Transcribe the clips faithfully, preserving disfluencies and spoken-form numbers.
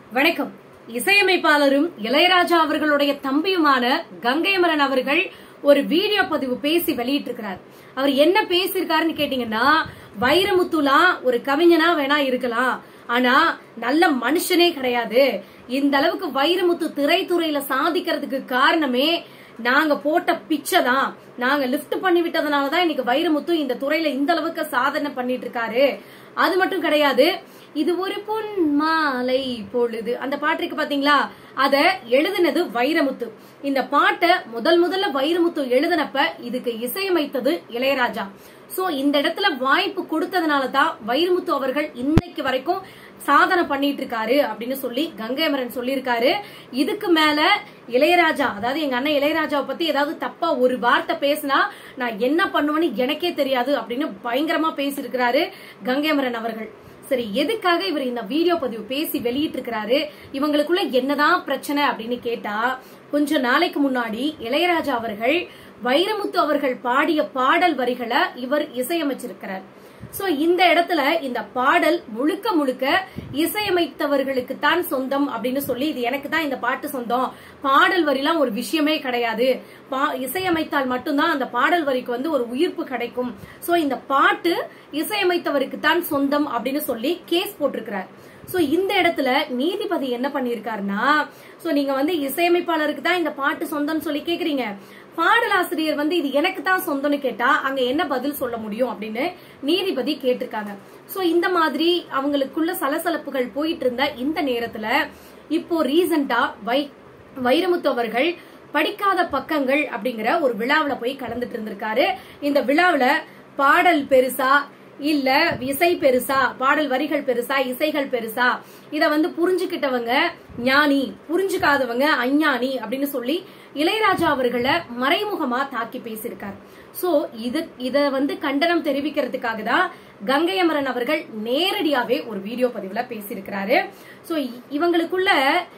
வணக்கம். இசையமைப்பாளரும் இளையராஜா அவர்களுடைய தம்பியுமான கங்கைமரன் அவர்கள் ஒரு வீடியோ பதிவு பேசி வெளியிட்டிருக்கிறார். அவர் என்ன பேசியிருக்காருன்னு கேட்டீங்கன்னா, வைரமுத்துலாம் ஒரு கவிஞனா வேணா இருக்கலாம், ஆனா நல்ல மனுஷனே கிடையாது. இந்த அளவுக்கு வைரமுத்து திரைத்துறையில சாதிக்கிறதுக்கு காரணமே நாங்க போட்ட பிச்சை தான். நாங்க லிப்ட் பண்ணி விட்டதுனாலதான் இன்னைக்கு வைரமுத்து இந்த துறையில இந்த அளவுக்கு சாதனை பண்ணிட்டு இருக்காரு. அது மட்டும் கிடையாது, இது ஒரு பொன் மாலை பொழுது அந்த பாட்டு இருக்கு பாத்தீங்களா, அத எழுதினது வைரமுத்து. இந்த பாட்டை முதல் முதல்ல வைரமுத்து எழுதினப்ப இதுக்கு இசையமைத்தது இளையராஜா. சோ இந்த இடத்துல வாய்ப்பு கொடுத்ததுனாலதான் வைரமுத்து அவர்கள் இன்னைக்கு வரைக்கும் சாதனை பண்ணிட்டு இருக்காரு அப்படின்னு சொல்லி கங்கைமரன் சொல்லியிருக்காரு. இதுக்கு மேல இளையராஜா, அதாவது எங்க அண்ணன் இளையராஜாவை பத்தி ஏதாவது தப்பா ஒரு வார்த்தை பேசினா நான் என்ன பண்ணுவேன்னு எனக்கே தெரியாது அப்படின்னு பயங்கரமா பேசியிருக்கிறாரு கங்கைமரன் அவர்கள். சரி, எதுக்காக இவர் இந்த வீடியோ பதிவு பேசி வெளியிட்டு இருக்கிறாரு, இவங்களுக்குள்ள என்னதான் பிரச்சனை அப்படின்னு கேட்டா, கொஞ்ச நாளைக்கு முன்னாடி இளையராஜா அவர்கள் வைரமுத்து அவர்கள் பாடிய பாடல் வரிகளை இவர் இசையமைச்சிருக்கிறார். சோ இந்த இடத்துல இந்த பாடல் முழுக்க முழுக்க இசையமைத்தவர்களுக்கு தான் சொந்தம் அப்படின்னு சொல்லி, இது எனக்கு தான் இந்த பாட்டு சொந்தம், பாடல் வரிலாம் ஒரு விஷயமே கிடையாது, இசையமைத்தால் மட்டும்தான் அந்த பாடல் வரிக்கு வந்து ஒரு உயிர்ப்பு கிடைக்கும், சோ இந்த பாட்டு இசையமைத்தவருக்கு தான் சொந்தம் அப்படின்னு சொல்லி கேஸ் போட்டிருக்கிறார். சோ இந்த இடத்துல நீதிபதி என்ன பண்ணிருக்காருன்னா, சோ நீங்க வந்து இசையமைப்பாளருக்கு தான் இந்த பாட்டு சொந்தம்னு சொல்லி கேக்குறீங்க, பாடலாசிரியர் வந்து இது எனக்கு தான் சொந்தம்னு கேட்டா அங்க என்ன பதில் சொல்ல முடியும் அப்படின்னு நீதிபதி கேட்டிருக்காங்க. சோ இந்த மாதிரி அவங்களுக்குள்ள சலசலப்புகள் போயிட்டு இருந்த இந்த நேரத்துல இப்போ ரீசெண்டா வை வைரமுத்து அவர்கள் படிக்காத பக்கங்கள் அப்படிங்கிற ஒரு விழாவில போய் கலந்துட்டு இருந்திருக்காரு. இந்த விழாவில பாடல் பெருசா இல்ல இசை பெருசா, பாடல் வரிகள் பெருசா, இசைகள் பெருசா, இத வந்து புரிஞ்சுக்கிட்டவங்க ஞானி, புரிஞ்சுக்காதவங்க அஞ்ஞானி அப்படின்னு சொல்லி இளையராஜா அவர்களை மறைமுகமா தாக்கி பேசியிருக்காரு. சோ இது இத வந்து கண்டனம் தெரிவிக்கிறதுக்காக தான் கங்கைமரன் அவர்கள் நேரடியாவே ஒரு வீடியோ பதிவுல பேசியிருக்கிறாரு. சோ இவங்களுக்குள்ள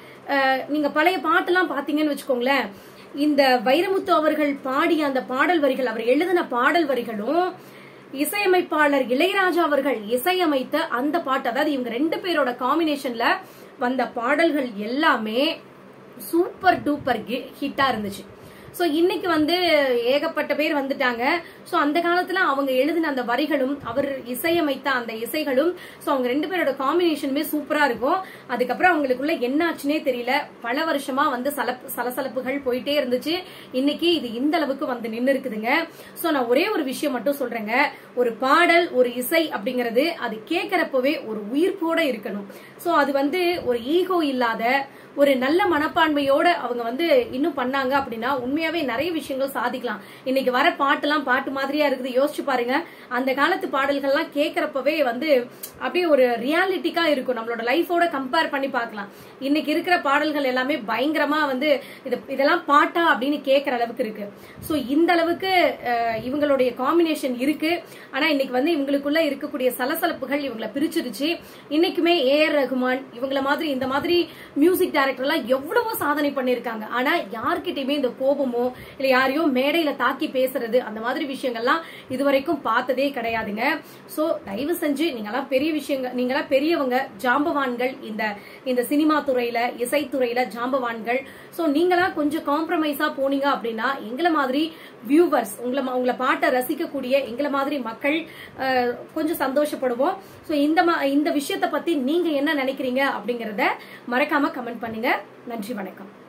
நீங்க பழைய பாட்டெல்லாம் பாத்தீங்கன்னு வச்சுக்கோங்களேன், இந்த வைரமுத்து அவர்கள் பாடிய அந்த பாடல் வரிகள், அவர் எழுதின பாடல் வரிகளும் இசையமைப்பாளர் இளையராஜா அவர்கள் இசையமைத்த அந்த பாட்டு, அதாவது இவங்க ரெண்டு பேரோட காம்பினேஷன்ல வந்த பாடல்கள் எல்லாமே சூப்பர் டூப்பர் ஹிட்டா இருந்துச்சு. சோ இன்னைக்கு வந்து ஏகப்பட்ட பேர் வந்துட்டாங்க. சோ அந்த காலத்துல அவங்க எழுதின அந்த வரிகளும் அவர் இசையமைத்த அந்த இசைகளும், சோ அவங்க ரெண்டு பேரோட காம்பினேஷனுமே சூப்பரா இருக்கும். அதுக்கப்புறம் அவங்களுக்குள்ள என்ன ஆச்சுன்னே தெரியல, பல வருஷமா வந்து சலசலப்புகள் போயிட்டே இருந்துச்சு. இன்னைக்கு இது இந்த அளவுக்கு வந்து நின்னு இருக்குதுங்க. சோ நான் ஒரே ஒரு விஷயம் மட்டும் சொல்றேங்க, ஒரு பாடல் ஒரு இசை அப்படிங்கறது அது கேட்கறப்பவே ஒரு உயிர்ப்போட இருக்கணும். சோ அது வந்து ஒரு ஈகோ இல்லாத ஒரு நல்ல மனப்பான்மையோட அவங்க வந்து இன்னும் பண்ணாங்க அப்படின்னா உண்மையாவே நிறைய விஷயங்கள் சாதிக்கலாம். இன்னைக்கு வர பாட்டுலாம் பாட்டு மாதிரியா இருக்குது, யோசிச்சு பாருங்க. அந்த காலத்து பாடல்கள்லாம் கேட்கறப்பவே வந்து அப்படியே ஒரு ரியாலிட்டிக்கா இருக்கும், நம்மளோட லைஃபோட கம்பேர் பண்ணி பார்க்கலாம். இன்னைக்கு இருக்கிற பாடல்கள் எல்லாமே பயங்கரமா வந்து இதெல்லாம் பாட்டா அப்படின்னு கேட்கற அளவுக்கு இருக்கு. சோ இந்த அளவுக்கு இவங்களுடைய காம்பினேஷன் இருக்கு. ஆனா இன்னைக்கு வந்து இவங்களுக்குள்ள இருக்கக்கூடிய சலசலப்புகள் இவங்களை பிரிச்சிருச்சு. இன்னைக்குமே ஏ ஆர் ரகுமான் இவங்கள மாதிரி இந்த மாதிரி மியூசிக் டைரக்டர் எல்லாம் எவ்வளவோ சாதனை பண்ணிருக்காங்க. ஆனா யார்கிட்டயுமே இந்த கோபமோ இல்ல யாரையோ மேடையில தாக்கி பேசுறது அந்த மாதிரி விஷயங்கள்லாம் இதுவரைக்கும் பார்த்ததே கிடையாதுங்க. சோ தயவு செஞ்சு நீங்கெல்லாம் பெரிய விஷயங்கள், நீங்கெல்லாம் பெரியவங்க, ஜாம்பவான்கள், இந்த இந்த சினிமா துறையில இசைத்துறையில ஜாம்பவான்கள். சோ நீங்களாம் கொஞ்சம் காம்ப்ரமைஸா போனீங்க அப்படின்னா எங்களை மாதிரி வியூவர்ஸ், உங்களை உங்களை பாட்டை ரசிக்கக்கூடிய எங்களை மாதிரி மக்கள் கொஞ்சம் சந்தோஷப்படுவோம். சோ இந்த இந்த விஷயத்தை பத்தி நீங்க என்ன நினைக்கிறீங்க அப்படிங்கறத மறக்காம கமெண்ட் பண்ணுங்க. நன்றி, வணக்கம்.